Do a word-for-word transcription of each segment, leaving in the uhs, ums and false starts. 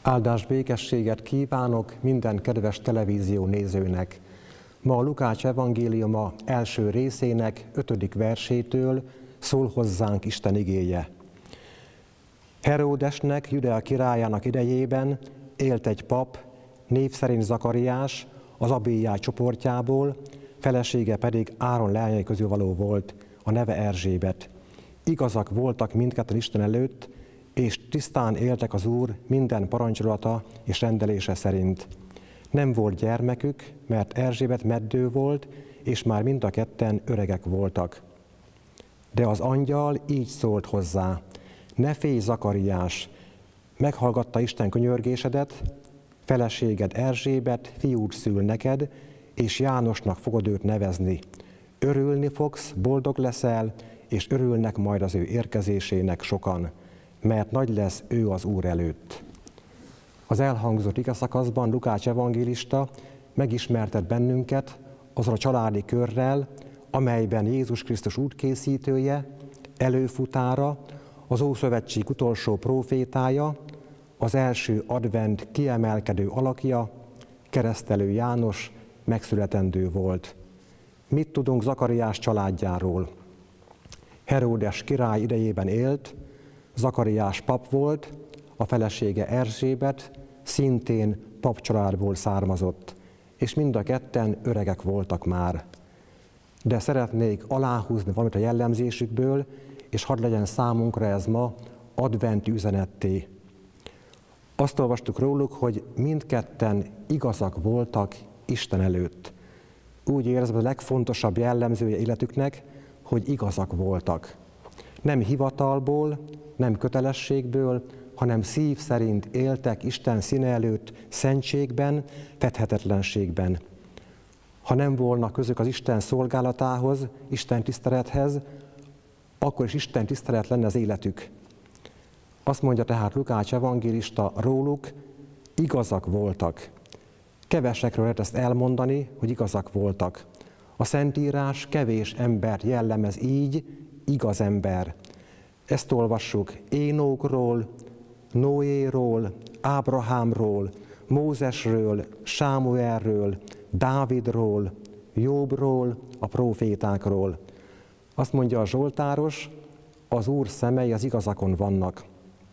Áldás békességet kívánok minden kedves televízió nézőnek! Ma a Lukács evangéliuma első részének ötödik versétől szól hozzánk Isten igéje. Heródesnek, Judea királyának idejében élt egy pap, név szerint Zakariás, az Abijai csoportjából, felesége pedig Áron leányai közül való volt, a neve Erzsébet. Igazak voltak mindketten Isten előtt, és tisztán éltek az Úr minden parancsolata és rendelése szerint. Nem volt gyermekük, mert Erzsébet meddő volt, és már mind a ketten öregek voltak. De az angyal így szólt hozzá: ne félj, Zakariás, meghallgatta Isten könyörgésedet, feleséged Erzsébet fiút szül neked, és Jánosnak fogod őt nevezni. Örülni fogsz, boldog leszel, és örülnek majd az ő érkezésének sokan, mert nagy lesz ő az Úr előtt. Az elhangzott igeszakaszban Lukács evangélista megismertet bennünket azzal a családi körrel, amelyben Jézus Krisztus útkészítője, előfutára, az Ószövetség utolsó prófétája, az első advent kiemelkedő alakja, keresztelő János megszületendő volt. Mit tudunk Zakariás családjáról? Heródes király idejében élt, Zakariás pap volt, a felesége Erzsébet szintén papcsaládból származott, és mind a ketten öregek voltak már. De szeretnék aláhúzni valamit a jellemzésükből, és hadd legyen számunkra ez ma adventi üzenetté. Azt olvastuk róluk, hogy mindketten igazak voltak Isten előtt. Úgy érzem, a legfontosabb jellemzője életüknek, hogy igazak voltak. Nem hivatalból, nem kötelességből, hanem szív szerint éltek Isten színe előtt szentségben, fedhetetlenségben. Ha nem volna közük az Isten szolgálatához, Isten tisztelethez, akkor is Isten tisztelet lenne az életük. Azt mondja tehát Lukács evangélista róluk, igazak voltak. Kevesekről lehet ezt elmondani, hogy igazak voltak. A Szentírás kevés embert jellemez így, igaz ember. Ezt olvassuk Énókról, Noéról, Ábrahámról, Mózesről, Sámuelről, Dávidról, Jobbról, a prófétákról. Azt mondja a zsoltáros, az Úr szemei az igazakon vannak.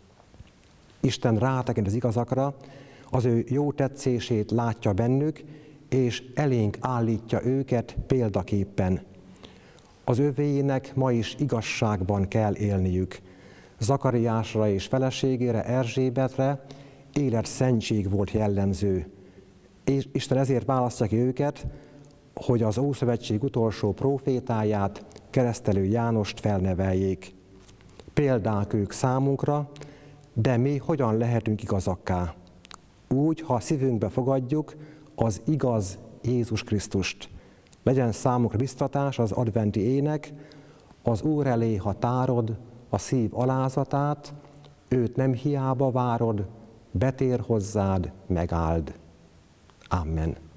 Isten rátekint az igazakra, az ő jó tetszését látja bennük, és elénk állítja őket példaképpen. Az övéinek ma is igazságban kell élniük. Zakariásra és feleségére, Erzsébetre életszentség volt jellemző. És Isten ezért választja ki őket, hogy az Ószövetség utolsó prófétáját, keresztelő Jánost felneveljék. Példák ők számunkra, de mi hogyan lehetünk igazakká? Úgy, ha a szívünkbe fogadjuk az igaz Jézus Krisztust. Legyen számunkra biztatás az adventi ének, az Úr elé, ha tárod a szív alázatát, őt nem hiába várod, betér hozzád, megáld. Amen.